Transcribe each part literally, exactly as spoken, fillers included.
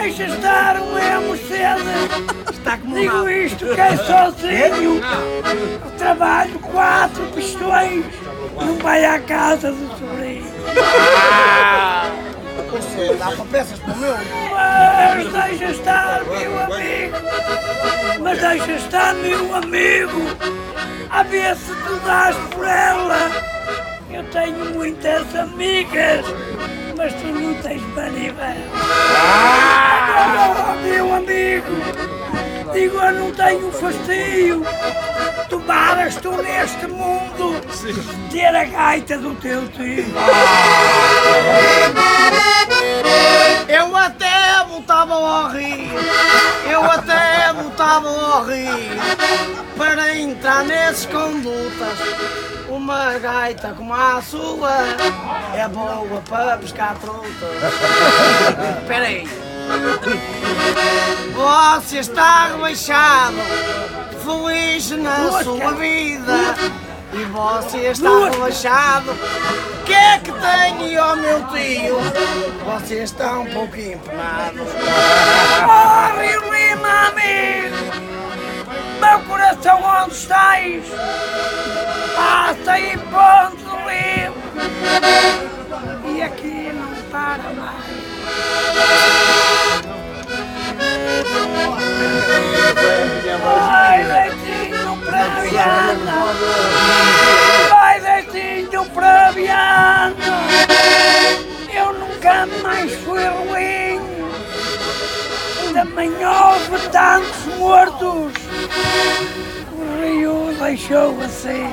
deixa estar o mesmo cedo. Digo isto que é sozinho. Eu trabalho quatro pistões. Não vai à casa do sobrinho. Você dá para peças para o meu? Mas deixa estar, meu amigo. Mas deixa estar, meu amigo. A ver se tu dás por ela. Eu tenho muitas amigas, mas tu não tens manivela. Ah, meu amigo, digo eu não tenho fastio. Tomaras tu neste mundo ter a gaita do teu tio. Eu até voltava ao rio, eu até voltava ao rio para entrar nessas condutas. Uma gaita como a sua é boa para pescar trutas. Espera aí. Você está rebaixado, feliz na sua vida. E você está relaxado. O que é que tem, ó meu tio? Você está um pouco empenado. Oh, Rio Lima, amigo! Meu coração, onde estás? Passa em Ponte Lima. E aqui não para mais. Vai, Leitinho, para Viana. Vai, Leitinho, para Viana. Eu nunca mais fui ruim. Também houve tantos mortos. O rio deixou assim.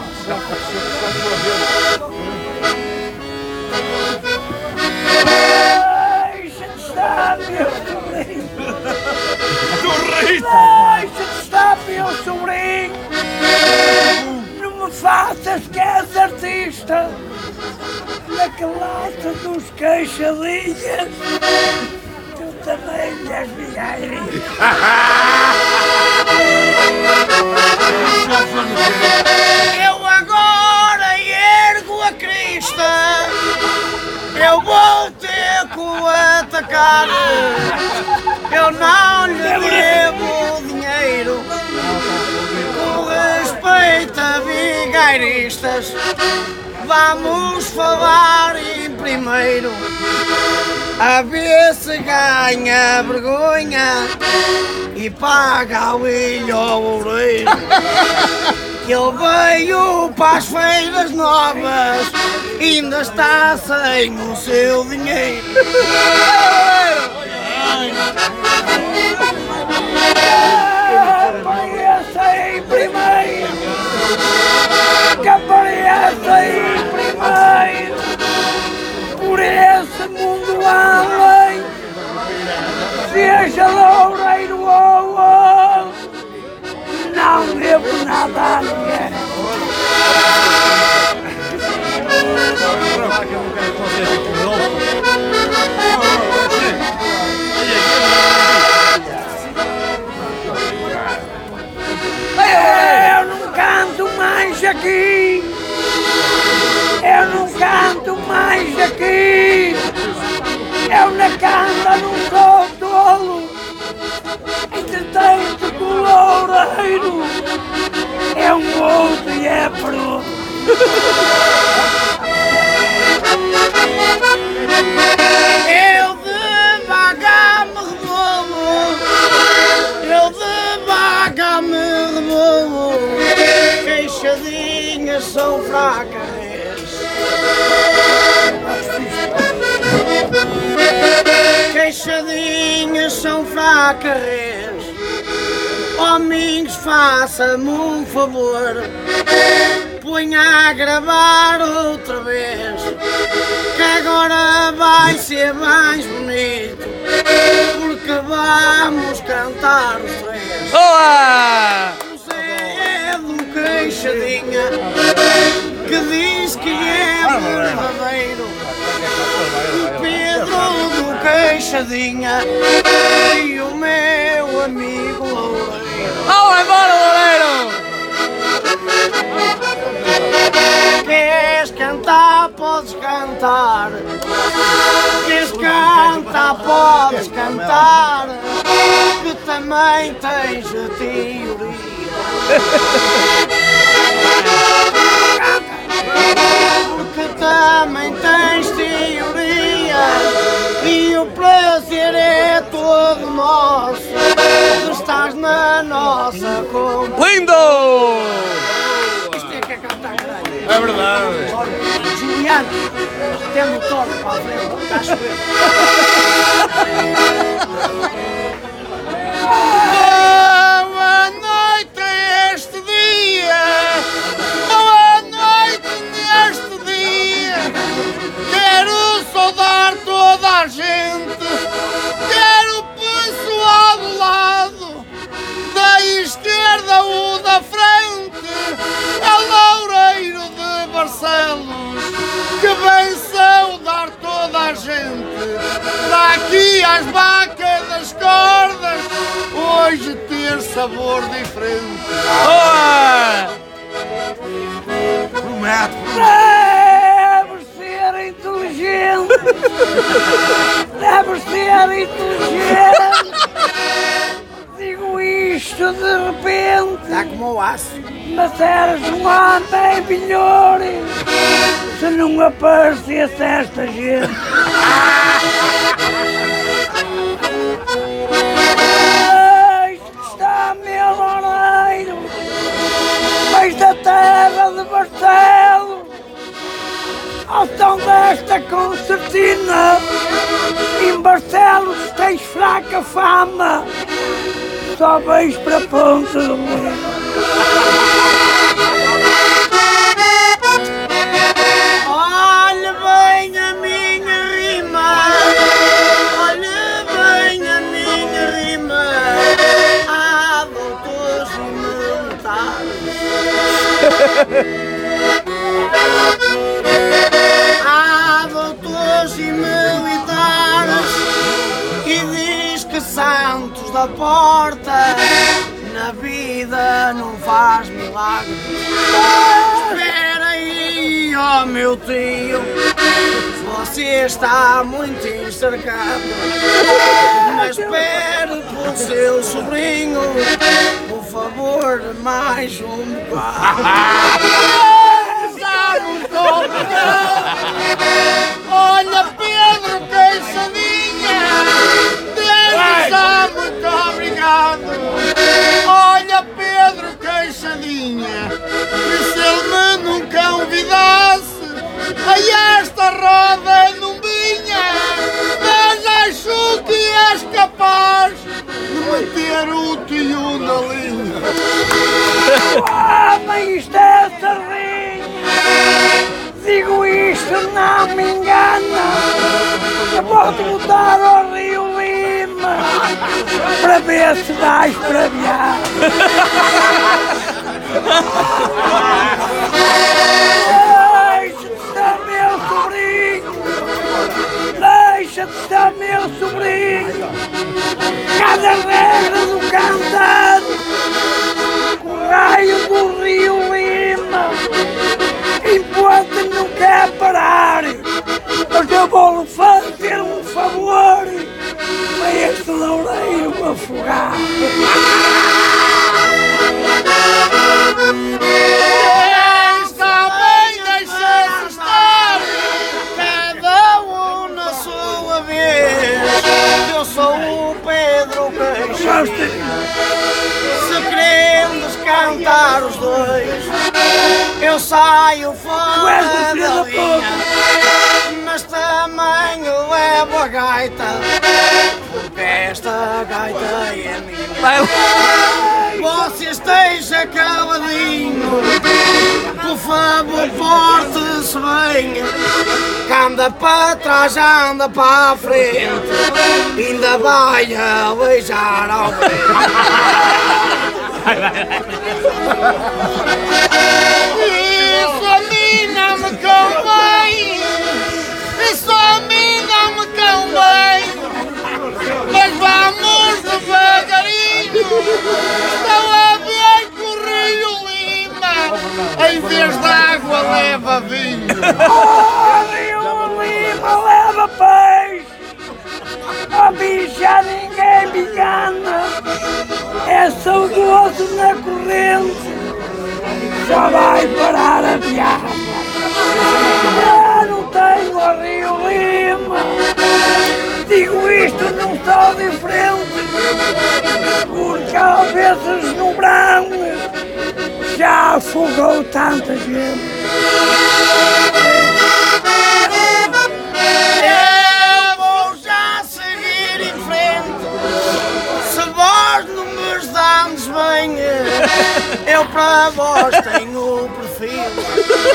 Deixa-te estar, meu sobrinho. Deixa-te estar, meu sobrinho. Não me faças que és artista. Na classe dos queixadinhas. Tu também és vigairinho. Eu agora ergo a crista. Eu vou ter que o atacar. Eu não lhe devo dinheiro. Com respeito a vigairistas, vamos falar em primeiro. A ver se ganha vergonha e paga o ilho ao oureiro. Que ele veio para as feiras novas, ainda está sem o seu dinheiro. Apareça em primeiro, que apareça em primeiro, por esse mundo além, seja loureiro ou outro, não devo nada a ninguém. Eu não canto mais aqui, eu não canto mais aqui, eu na canta não sou tolo, entretanto que o loureiro é um outro e é pronto. Eu devagar me rebolo, eu devagar me rebolo. Queixadinhas são fracas. Queixadinhas são fracas. Homens, faça-me um favor, ponha a gravar outra vez, que agora vai ser mais bonito, porque vamos cantar os três. Boa! José é do Queixadinha, que diz que é verdadeiro. Pedro do Queixadinha e o meu amigo Loureiro. Vamos embora, Loureiro! Quer queres cantar, podes cantar. Queres cantar, podes cantar. Que também tens a teoria. Porque também tens teoria. E o prazer é todo nosso. Estás na nossa companhia. Lindo! Isto é que é cantar, caralho. É verdade. Juliano, tendo o toque para a frente, está a chover. Boa noite este dia, boa noite neste dia. Quero saudar toda a gente, quero o pessoal do lado, da esquerda ou da frente, é Loureiro de Barcelos, que vem saudar toda a gente. Daqui às vacas das cordas, hoje ter sabor diferente. Boa! Prometo. Deves ser inteligente. Deves ser inteligente. Digo isto de repente. Está como o aço. Mas eras um homem melhor se não aparecesse esta gente. Eis que está meu Loureiro, mais da terra de Barcelos, ao som desta concertina. Em Barcelos tens fraca fama, só vais para a ponta do mundo. Olha bem a minha rima, olha bem a minha rima. Há doutores e militares, há doutores e militares, e diz que santos da porta na vida não faz milagre. Espera aí, ó meu tio, você está muito encharcado, mas espere pelo seu sobrinho, por favor, mais um bocado. Está muito obrigado. Olha Pedro Queixadinha, Deus está muito obrigado. Olha Pedro Queixadinha, que se ele me nunca convidasse a esta roda não vinha, mas acho que és capaz de meter o tio na linha. Ah, mas isto é sardinha. Digo isto, não me engana. Eu vou-te botar ao Rio Lima para ver se vais para viar. Deixa-te estar, meu sobrinho. Deixa-te estar, meu sobrinho. Cada regra do cantado, o raio do Rio Lima, enquanto não quer parar. Mas eu vou-lhe fazer um favor, para este Loureiro afogar. Está bem, deixa-se estar, cada um na sua vez. Eu sou o Pedro Queixadinha. Se queremos cantar os dois, eu saio fora da linha, mas também levo a gaita, porque esta gaita é minha. Você esteja caladinho, por favor porte-se bem, que anda para trás, anda para a frente, ainda vai a beijar ao bem. Isso a mim não me convém, isso a mim não me convém, mas vamos devagarinho, estão a ver que o Rio Lima, em vez de água leva vinho. Oh, Rio Lima leva peixe. Oh, bicha, ninguém me engana. É saudoso na corrente. Já vai parar a viagem. Já não tenho a Rio Lima. Digo isto, não sou diferente. Porque às vezes no branco já afogou tanta gente. Eu vou já seguir em frente. Se vós não me damos bem, eu para vós tenho o perfil.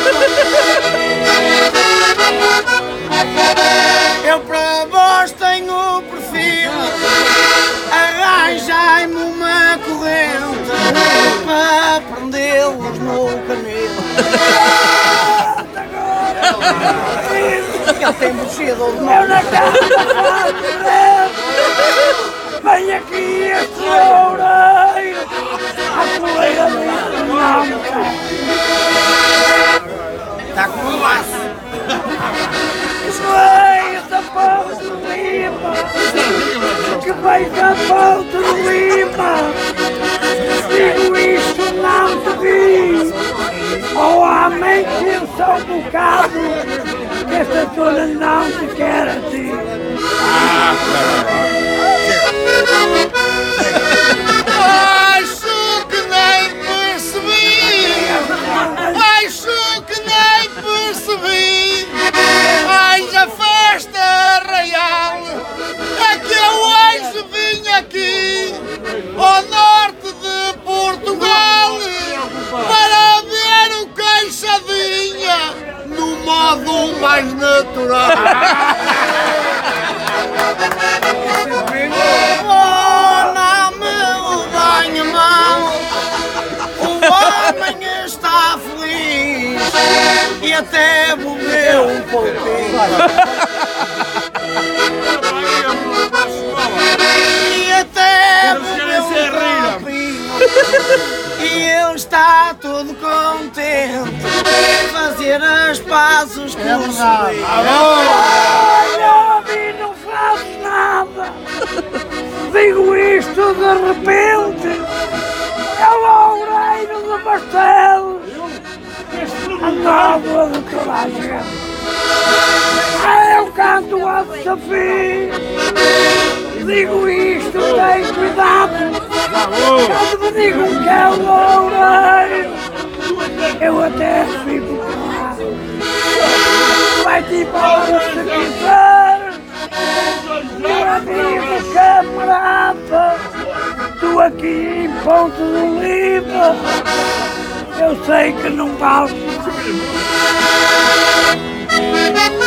Eu para vós tenho o perfil. Arranjai-me uma corrente para prendê-los no canil. Ele tem buchido de mão na cara. Vem aqui este oureiro. A colega dele não me quer. Está com um laço. Vem essa porra de Lima. Que vem da volta de Lima. Digo isto, não te vi. Oh, homem, pensa um bocado. Que esta zona não te quer a ti. Acho que nem percebi. Acho que nem percebi. Ai, a festa real. É que eu hoje vim aqui ao norte de Portugal para ver o Queixadinha no modo mais natural. Oh, não me levem a mal. O homem está feliz e até bebeu um pouquinho. E até bebeu um copinho. E ele está todo contente fazer as pazes com o sobrinho. Olha, e não faço nada. Digo isto de repente. É o Loureiro de Barcelos. A nódoa de toda a gente. Ah, eu canto a desafio. Digo isto, tem cuidado. Quando me digam que é o Loureiro, eu até fico claro. Vai tipo a se quiser. Meu amigo camarada, tu aqui em Ponte do Lima, eu sei que não vale.